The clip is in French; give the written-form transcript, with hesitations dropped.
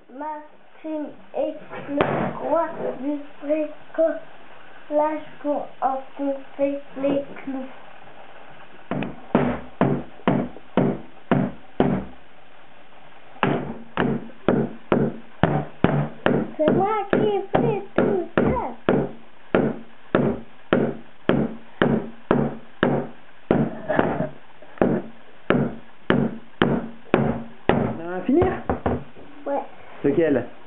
Maxime est le roi du bricolage pour enfoncer les clous. C'est moi qui fais tout ça. On va finir? Ouais. Lequel?